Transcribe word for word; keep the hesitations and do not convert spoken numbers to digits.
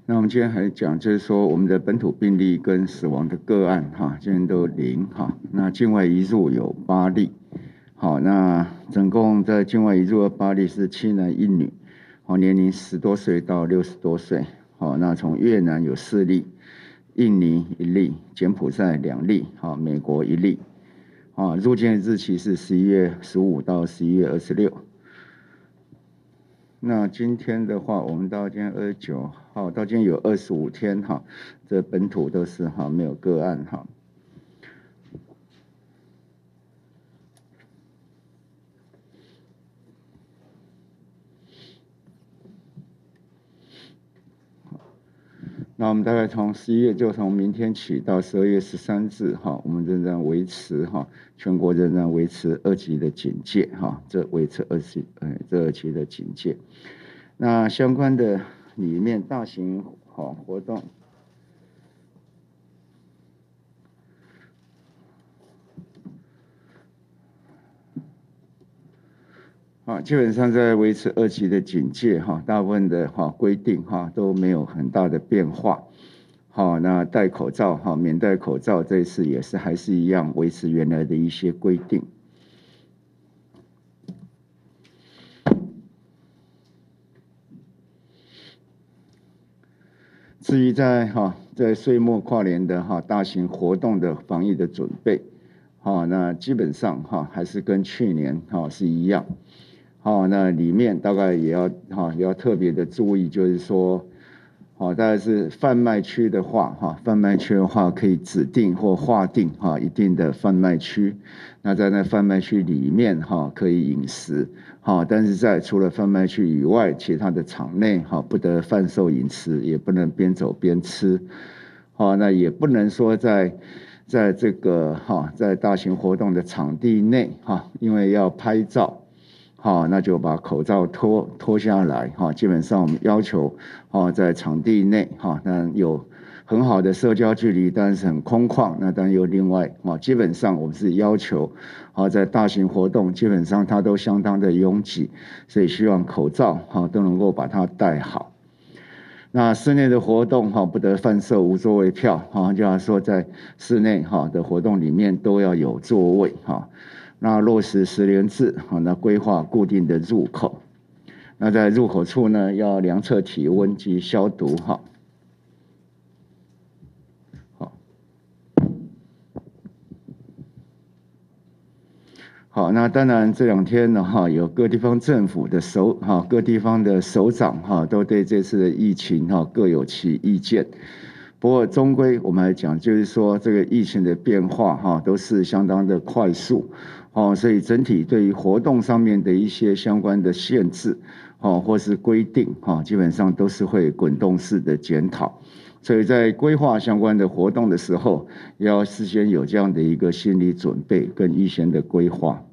那我们今天还讲，就是说我们的本土病例跟死亡的个案，哈，今天都零哈。那境外移入有八例，好，那总共在境外移入的八例是七男一女，好，年龄十多岁到六十多岁，好，那从越南有四例，印尼一例，柬埔寨两例，好，美国一例，啊，入境的日期是十一月十五到十一月二十六。那今天的话，我们到今天二十九号，到今天有二十五天哈，这本土都是哈没有个案哈。那我们大概从十一月，就从明天起到十二月十三日哈，我们仍然维持哈，全国仍然维持二级的警戒哈，这维持二级呃这二级的警戒。那相关的里面大型好活动，啊，基本上在维持二级的警戒哈，大部分的哈规定哈都没有很大的变化。好，那戴口罩哈，免戴口罩这一次也是还是一样维持原来的一些规定。至于在哈在岁末跨年的哈大型活动的防疫的准备，好，那基本上哈还是跟去年哈是一样。好，那里面大概也要哈也要特别的注意，就是说，好，大概是贩卖区的话，哈，贩卖区的话可以指定或划定哈一定的贩卖区，那在那贩卖区里面哈可以饮食，好，但是在除了贩卖区以外，其他的场内哈不得贩售饮食，也不能边走边吃，好，那也不能说在在这个哈在大型活动的场地内哈，因为要拍照。好，那就把口罩脱脱下来哈。基本上我们要求，哦，在场地内哈，那有很好的社交距离，但是很空旷。那当然有另外啊，基本上我们是要求，啊，在大型活动基本上它都相当的拥挤，所以希望口罩哈都能够把它戴好。那室内的活动哈不得贩售无座位票哈，就要说在室内哈的活动里面都要有座位哈。那落实实联制，好，那规划固定的入口，那在入口处呢，要量测体温及消毒，哈，好，好，那当然这两天呢，哈，有各地方政府的首，哈，各地方的首长，哈，都对这次的疫情，哈，各有其意见。不过终归我们来讲，就是说这个疫情的变化，哈，都是相当的快速。哦，所以整体对于活动上面的一些相关的限制，哦，或是规定，哈，基本上都是会滚动式的检讨。所以在规划相关的活动的时候，也要事先有这样的一个心理准备跟预先的规划。